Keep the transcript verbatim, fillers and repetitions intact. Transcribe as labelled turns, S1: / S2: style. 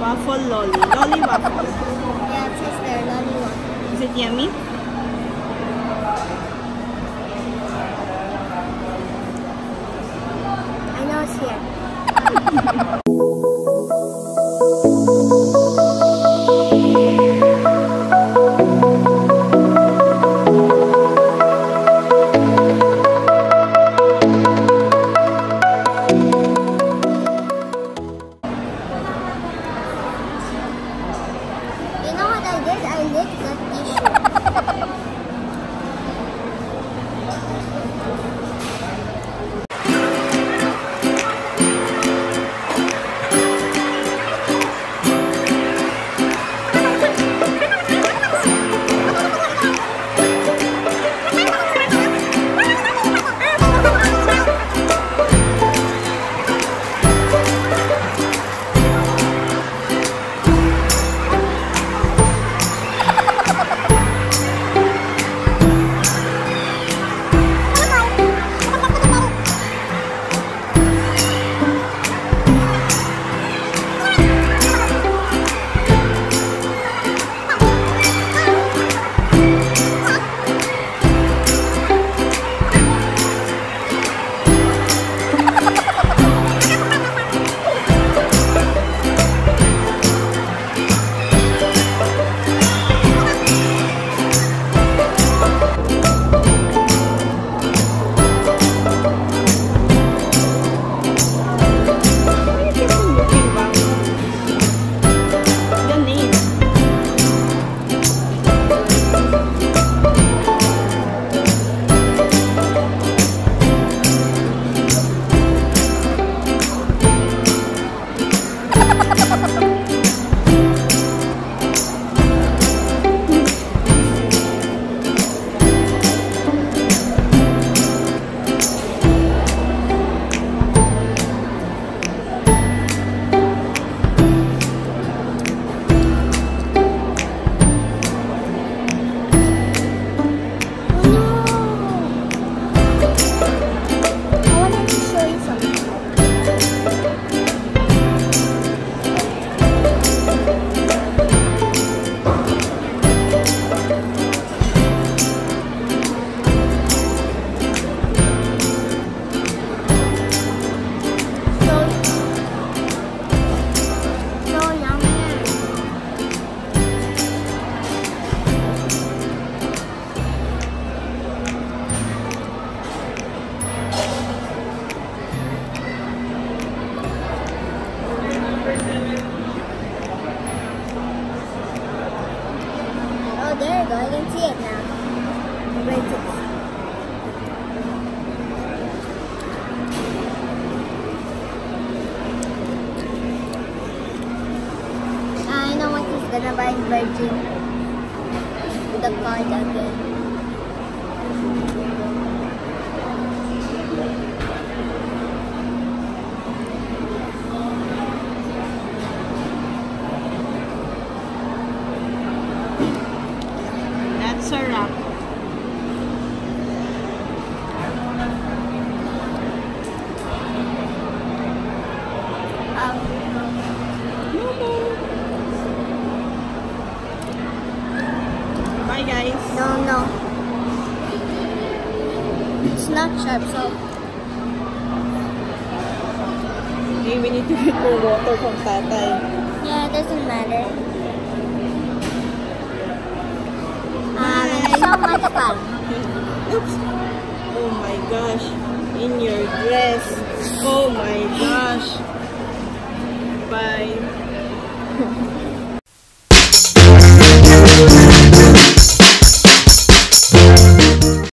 S1: Waffle lolly. Lolly waffle.
S2: Yeah, it says there, lolly waffle.
S1: Is it yummy?
S2: I know it's here. You know what I did? I lit the tissue. There you go, I can see it now. Wait till I know what he's gonna buy in Virgin with the card again.
S1: Sarap.
S2: Um,
S1: Bye guys.
S2: no, no. It's not sharp, so
S1: Okay, we need to get more water from Tatay.
S2: yeah, it doesn't matter. Um, it's so much fun.
S1: Oops. Oh my gosh. In your dress. Oh my gosh. Bye.